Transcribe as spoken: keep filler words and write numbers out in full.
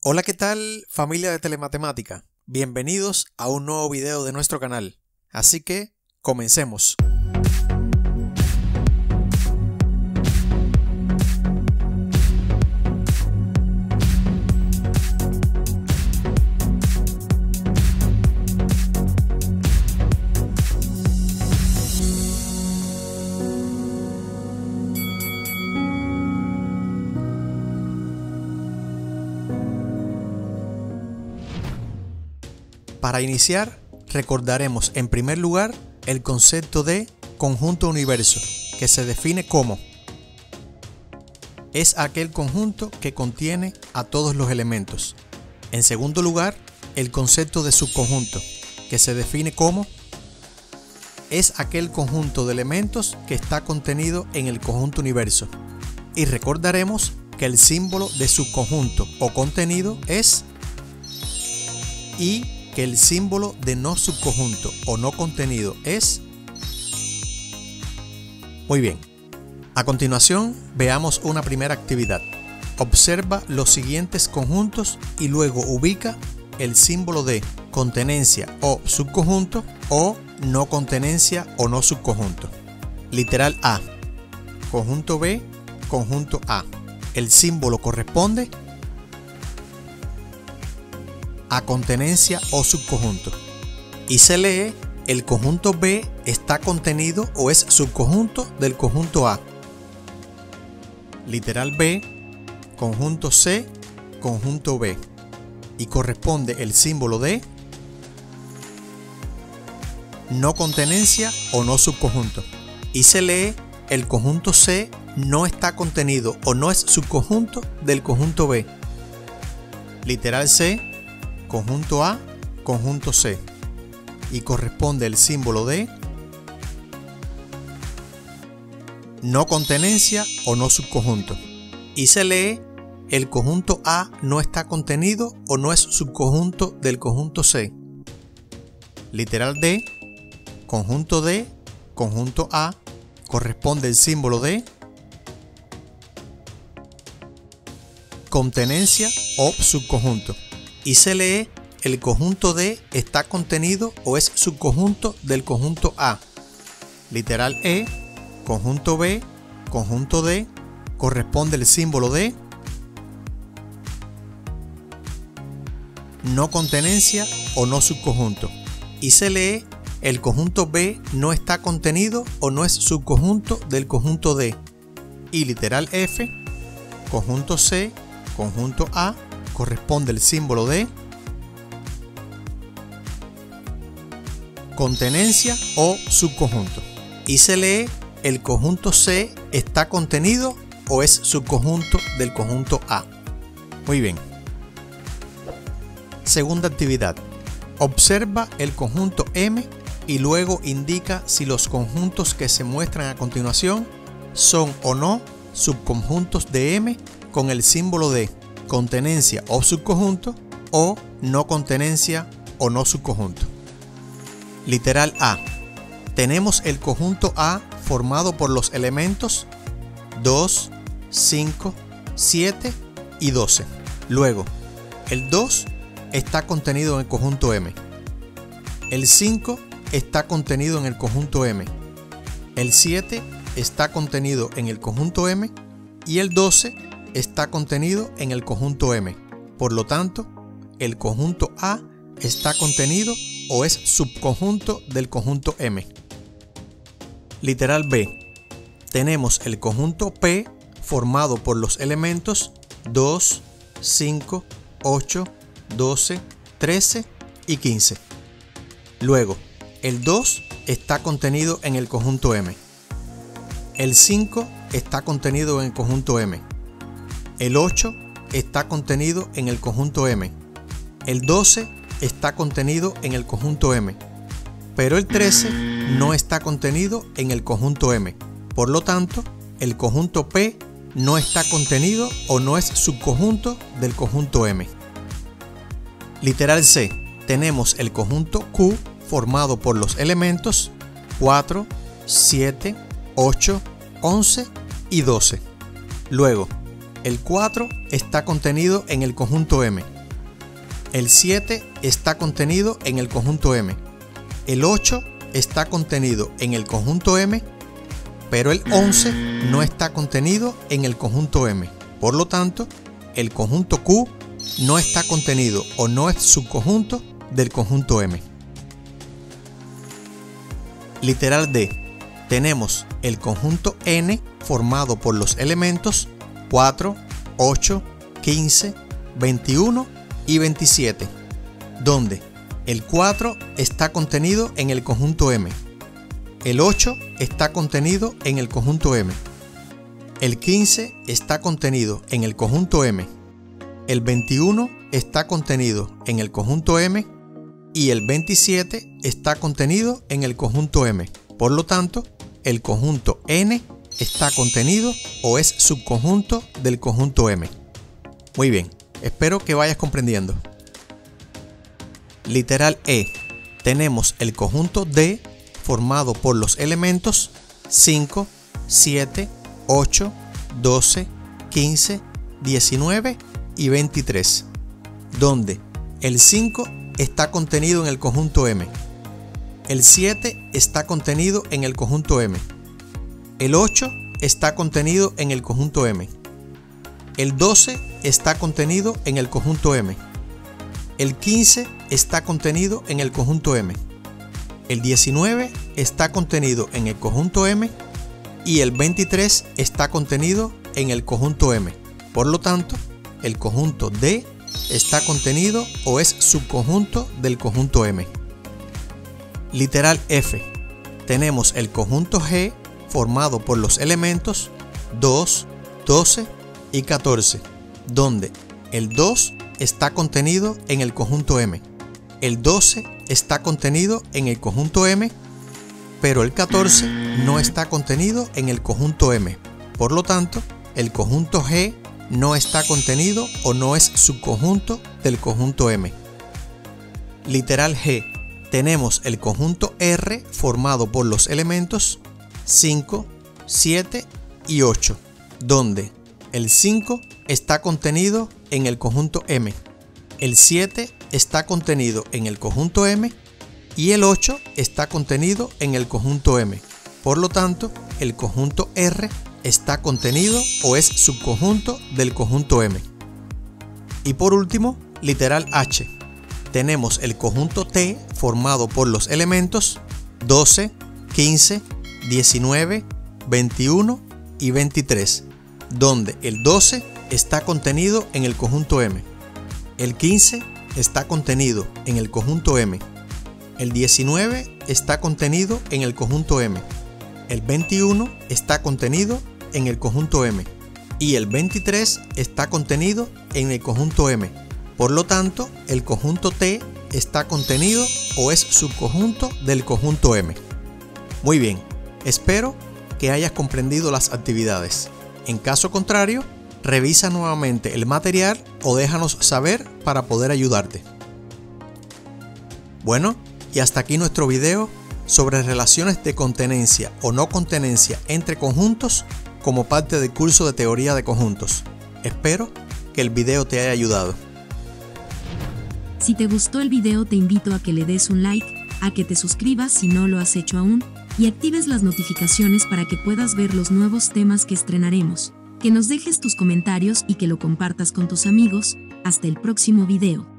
Hola, ¿qué tal, familia de Telematemática? Bienvenidos a un nuevo video de nuestro canal. Así que, comencemos. Para iniciar, recordaremos en primer lugar el concepto de conjunto universo, que se define como: es aquel conjunto que contiene a todos los elementos. En segundo lugar, el concepto de subconjunto, que se define como: es aquel conjunto de elementos que está contenido en el conjunto universo. Y recordaremos que el símbolo de subconjunto o contenido es y que el símbolo de no subconjunto o no contenido es. Muy bien. A continuación, veamos una primera actividad. Observa los siguientes conjuntos y luego ubica el símbolo de contenencia o subconjunto o no contenencia o no subconjunto. Literal A. Conjunto B, conjunto A. El símbolo corresponde a contenencia o subconjunto. Y se lee: el conjunto B está contenido o es subconjunto del conjunto A. Literal B, conjunto C, conjunto B. Y corresponde el símbolo de no contenencia o no subconjunto. Y se lee: el conjunto C no está contenido o no es subconjunto del conjunto B. Literal C, conjunto A, conjunto C. Y corresponde el símbolo de no contenencia o no subconjunto. Y se lee: el conjunto A no está contenido o no es subconjunto del conjunto C. Literal D, conjunto D, conjunto A. Corresponde el símbolo de contenencia o subconjunto. Y se lee: el conjunto D está contenido o es subconjunto del conjunto A. Literal E, conjunto B, conjunto D. Corresponde el símbolo de no contenencia o no subconjunto. Y se lee: el conjunto B no está contenido o no es subconjunto del conjunto D. Y literal F, conjunto C, conjunto A. Corresponde el símbolo de contenencia o subconjunto. Y se lee: el conjunto C está contenido o es subconjunto del conjunto A. Muy bien. Segunda actividad. Observa el conjunto M y luego indica si los conjuntos que se muestran a continuación son o no subconjuntos de M con el símbolo de contenencia o subconjunto o no contenencia o no subconjunto. Literal A. Tenemos el conjunto A formado por los elementos dos, cinco, siete y doce. Luego, el dos está contenido en el conjunto M. El cinco está contenido en el conjunto M. El siete está contenido en el conjunto M. Y el doce está contenido en el conjunto M. Por lo tanto, el conjunto A está contenido o es subconjunto del conjunto M. Literal B. Tenemos el conjunto P formado por los elementos dos, cinco, ocho, doce, trece y quince. Luego, el dos está contenido en el conjunto M. El cinco está contenido en el conjunto M. El ocho está contenido en el conjunto M. El doce está contenido en el conjunto M. Pero el trece no está contenido en el conjunto M. Por lo tanto, el conjunto P no está contenido o no es subconjunto del conjunto M. Literal C. Tenemos el conjunto Q formado por los elementos cuatro, siete, ocho, once y doce. Luego, el cuatro está contenido en el conjunto M. el siete está contenido en el conjunto M. El ocho está contenido en el conjunto M, pero el once no está contenido en el conjunto M. Por lo tanto, el conjunto Q no está contenido o no es subconjunto del conjunto M. Literal D. Tenemos el conjunto N formado por los elementos cuatro, ocho, quince, veintiuno y veintisiete, donde el cuatro está contenido en el conjunto M, el ocho está contenido en el conjunto M, el quince está contenido en el conjunto M, el veintiuno está contenido en el conjunto M y el veintisiete está contenido en el conjunto M. Por lo tanto, el conjunto N está contenido o es subconjunto del conjunto M. Muy bien, espero que vayas comprendiendo. Literal E. Tenemos el conjunto D formado por los elementos cinco, siete, ocho, doce, quince, diecinueve y veintitrés, donde el cinco está contenido en el conjunto M, el siete está contenido en el conjunto M, el ocho está contenido en el conjunto M, el doce está contenido en el conjunto M, el quince está contenido en el conjunto M, el diecinueve está contenido en el conjunto M y el veintitrés está contenido en el conjunto M. Por lo tanto, el conjunto D está contenido o es subconjunto del conjunto M. Literal F. Tenemos el conjunto G formado por los elementos dos, doce y catorce, donde el dos está contenido en el conjunto M, el doce está contenido en el conjunto M, pero el catorce no está contenido en el conjunto M. Por lo tanto, el conjunto G no está contenido o no es subconjunto del conjunto M. Literal G. Tenemos el conjunto R formado por los elementos cinco, siete y ocho, donde el cinco está contenido en el conjunto M, el siete está contenido en el conjunto M y el ocho está contenido en el conjunto M. Por lo tanto, el conjunto R está contenido o es subconjunto del conjunto M. Y por último, literal H. Tenemos el conjunto T formado por los elementos doce, quince, diecinueve, veintiuno y veintitrés, donde el doce está contenido en el conjunto M, el quince está contenido en el conjunto M, el diecinueve está contenido en el conjunto M, el veintiuno está contenido en el conjunto M y el veintitrés está contenido en el conjunto M. Por lo tanto, el conjunto T está contenido o es subconjunto del conjunto M. Muy bien, espero que hayas comprendido las actividades. En caso contrario, revisa nuevamente el material o déjanos saber para poder ayudarte. Bueno, y hasta aquí nuestro video sobre relaciones de contenencia o no contenencia entre conjuntos como parte del curso de teoría de conjuntos. Espero que el video te haya ayudado. Si te gustó el video, te invito a que le des un like, a que te suscribas si no lo has hecho aún, y actives las notificaciones para que puedas ver los nuevos temas que estrenaremos, que nos dejes tus comentarios y que lo compartas con tus amigos. Hasta el próximo video.